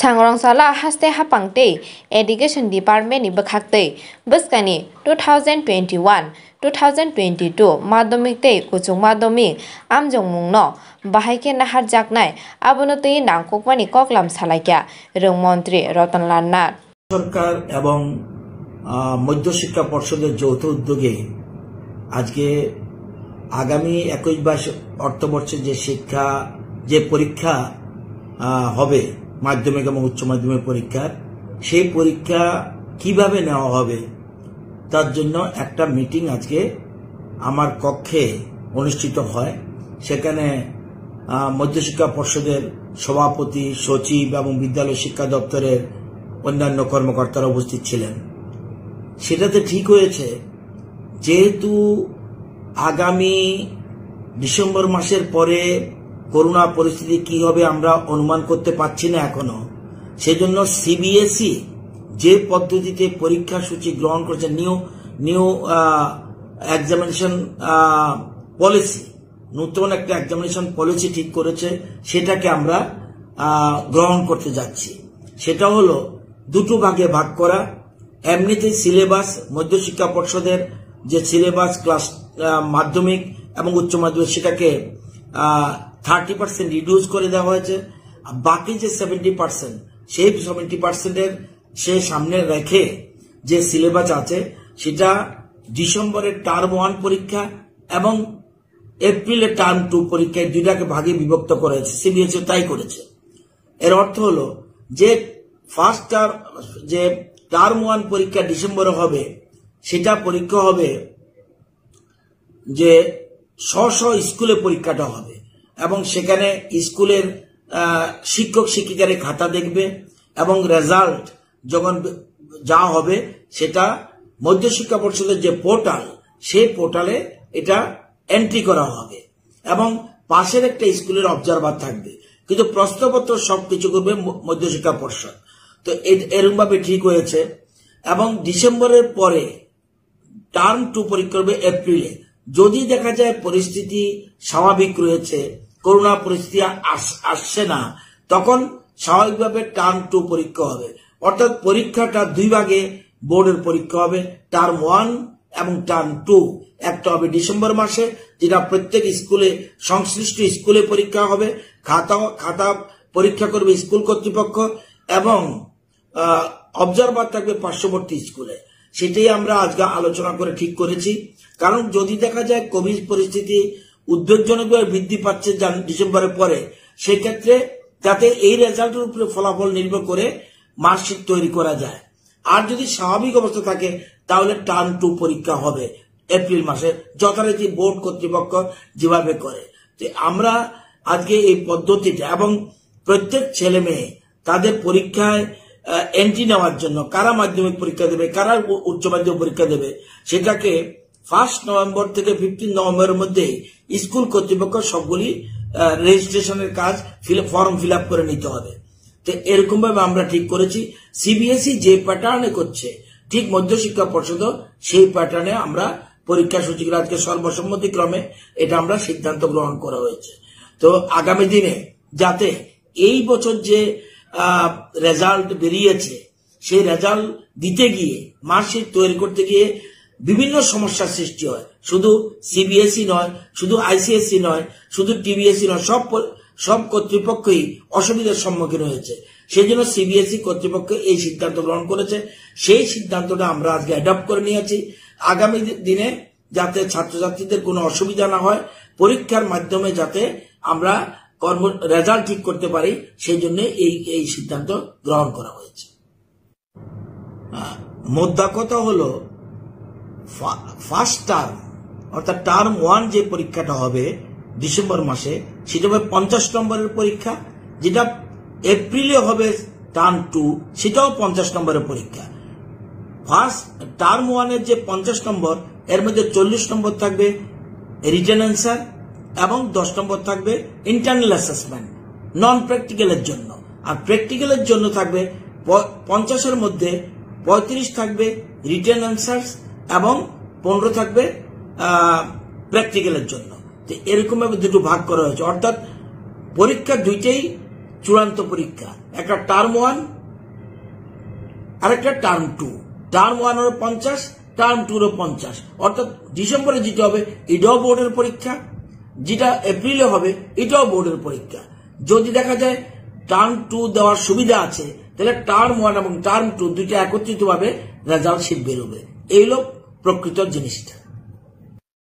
सांग्रांसाला हास्ते हापांगते education department नि बखाकते बस्कानि 2021-2022 माध्यमिक ते कुचुक माध्यमिक आमजोंमुंनो बाहायके नाहार जाकनाय आबोनते नांगकमानि koklam सालायक्या रंग मन्त्री रतनलाल नाथ सरकार एवं मध्य शिक्षा पर्षदेर যৌথ उद्योगे आज के आगामी 21-22 अर्थवर्षे जे शिक्षा जे परीक्षा होबे माध्यमिक एवं उच्च माध्यमिक परीक्षार সেই পরীক্ষা কিভাবে নেওয়া হবে তার জন্য একটা মিটিং আজকে আমার কক্ষে অনুষ্ঠিত হয়। সেখানে মধ্য শিক্ষা পর্ষদের সভাপতি, সচিব এবং বিদ্যালয় শিক্ষা দপ্তরের অন্যান্য কর্মকর্তারা উপস্থিত ছিলেন। সেটাতে ঠিক হয়েছে যেহেতু আগামী ডিসেম্বর মাসের পরে করোনা পরিস্থিতি কি হবে আমরা অনুমান করতে পারছি না এখনো, সেজন্য সিবিএসই যে পদ্ধতিতে পরীক্ষা সূচি গ্রহণ করেছে নিউ এক্সামিনেশন পলিসি, নতুন একটা এক্সামিনেশন পলিসি ঠিক করেছে, সেটাকে আমরা গ্রহণ করতে যাচ্ছি। সেটা হলো দুটো ভাগে ভাগ করা। এমনিতে সিলেবাস মধ্যশিক্ষা পর্ষদের যে সিলেবাস ক্লাস মাধ্যমিক এবং উচ্চ মাধ্যমিক সেটাকে 30% রিডিউস করে দেওয়া হয়েছে। বাকি যে 70% সেই 70% সে সামনে রেখে যে সিলেবাস আছে সেটা ডিসেম্বরের টার্ম 1 পরীক্ষা এবং এপ্রিলের টার্ম 2 পরীক্ষায় দুইটাকে ভাগে বিভক্ত করেছে। সিবিএসই তাই করেছে। এর অর্থ হলো যে ফার্স্ট যে টার্ম 1 পরীক্ষা ডিসেম্বরে হবে সেটা পরীক্ষা হবে যে স্ব স্কুলে পরীক্ষাটা হবে এবং সেখানে স্কুলের শিক্ষক শিক্ষিকারা খাতা দেখবে এবং রেজাল্ট যখন যা হবে সেটা মধ্যশিক্ষা পর্ষদের যে পোর্টাল সেই পোর্টালে এটা এন্ট্রি করা হবে এবং পাশের একটা স্কুলের অবজারভার থাকবে, কিন্তু প্রশ্নপত্র সবকিছু করবে মধ্যশিক্ষা পর্ষদ। তো এরকম ভাবে ঠিক হয়েছে এবং ডিসেম্বরের পরে টার্ম 2 পরীক্ষা করবে এপ্রিলে। যদি দেখা যায় পরিস্থিতি স্বাভাবিক রয়েছে, করোনা পরিস্থিতি আসছে না, তখন স্বাভাবিকভাবে টার্ম 2 পরীক্ষা হবে। অর্থাৎ পরীক্ষাটা দুই ভাগে বোর্ডের পরীক্ষা হবে, টার্ম 1 এবং টার্ম 2। একটা হবে ডিসেম্বর মাসে, যেটা প্রত্যেক স্কুলে সংশ্লিষ্ট স্কুলে পরীক্ষা হবে, খাতা পরীক্ষা করবে স্কুল কর্তৃপক্ষ এবং অবজারভার থাকবে পার্শ্ববর্তী স্কুলে। সেটাই আমরা আজকে আলোচনা করে ঠিক করেছি। কারণ যদি দেখা যায় কোভিড পরিস্থিতি উদ্বেগজনকভাবে বৃদ্ধি পাচ্ছে ডিসেম্বরের পরে, সেক্ষেত্রে যাতে এই রেজাল্টের উপরে ফলাফল নির্ভর করে মার্কশিট তৈরি করা যায়। আর যদি স্বাভাবিক অবস্থা থাকে তাহলে টার্ম 2 পরীক্ষা হবে এপ্রিল মাসে, যথারীতি বোর্ড কর্তৃপক্ষ যেভাবে করে। তো আমরা আজকে এই পদ্ধতিটা এবং প্রত্যেক ছেলে মেয়ে তাদের পরীক্ষায় এন্ট্রি নেওয়ার জন্য কারা মাধ্যমিক পরীক্ষা দেবে, কারা উচ্চ মাধ্যমিক পরীক্ষা দেবে, সেটাকে 1 নভেম্বর থেকে 15 নভেম্বরের মধ্যে স্কুল কর্তৃপক্ষ সবগুলি রেজিস্ট্রেশনের কাজ ফর্ম ফিল আপ করে নিতে হবে। তো এরকম ভাবে আমরা ঠিক করেছি। সিবিএসই যে প্যাটার্নে করছে ঠিক মধ্যশিক্ষা পর্ষদ সেই প্যাটার্নে আমরা পরীক্ষা সূচিগুলো আজকে সর্বসম্মতিক্রমে এটা আমরা সিদ্ধান্ত গ্রহণ করা হয়েছে। তো আগামী দিনে যাতে এই বছর যে রেজাল্ট বেরিয়েছে সেই রেজাল্ট দিতে গিয়ে মার্কশিট তৈরি করতে গিয়ে বিভিন্ন সমস্যার সৃষ্টি হয়, শুধু সিবিএসই নয়, শুধু আইসিএসই নয়, শুধু টিবিএসই নয়, সব কর্তৃপক্ষই অসুবিধার সম্মুখীন হয়েছে। সেই জন্য সিবিএসই কর্তৃপক্ষ এই সিদ্ধান্ত গ্রহণ করেছে। সেই সিদ্ধান্তটা আমরা আজকে অ্যাডপ্ট করে নিয়েছি। আগামী দিনে যাতে ছাত্রছাত্রীদের কোনো অসুবিধা না হয়, পরীক্ষার মাধ্যমে যাতে আমরা রেজাল্ট ঠিক করতে পারি, সেই জন্য এই সিদ্ধান্ত গ্রহণ করা হয়েছে। মোদ্দা কথা হলো ফার্স্ট টার্ম অর্থাৎ টার্ম 1 যে পরীক্ষাটা হবে ডিসেম্বর মাসে সেটা হবে 50 নম্বরের পরীক্ষা, যেটা এপ্রিলে হবে টার্ম 2 সেটাও 50 নম্বরের পরীক্ষা। ফার্স্ট টার্ম 1 এর যে 50 নম্বর এর মধ্যে 40 নম্বর থাকবে রিটেন অ্যান্সার এবং 10 নম্বর থাকবে ইন্টারনাল অ্যাসেসমেন্ট নন প্র্যাকটিক্যালের জন্য। আর প্র্যাকটিক্যালের জন্য থাকবে 50-এর মধ্যে 35 থাকবে রিটেন অ্যান্সার এবং 15 থাকবে প্র্যাকটিক্যালের জন্য। তো এরকম ভাবে দুটো ভাগ করা হয়েছে, অর্থাৎ পরীক্ষা দুইটাই চূড়ান্ত পরীক্ষা। একটা টার্ম 1 আর একটা টার্ম 2। টার্ম 1 হলো 50, টার্ম 2 হলো 50। অর্থাৎ ডিসেম্বরে যেটা হবে এটাও বোর্ডের পরীক্ষা, যেটা এপ্রিলে হবে এটাও বোর্ডের পরীক্ষা। যদি দেখা যায় টার্ম 2 দেওয়ার সুবিধা আছে, তাহলে টার্ম 1 এবং টার্ম 2 দুইটা একত্রিত ভাবে রেজাল্ট শিট বেরোবে। এই হলো প্রকৃত জিনিসটা।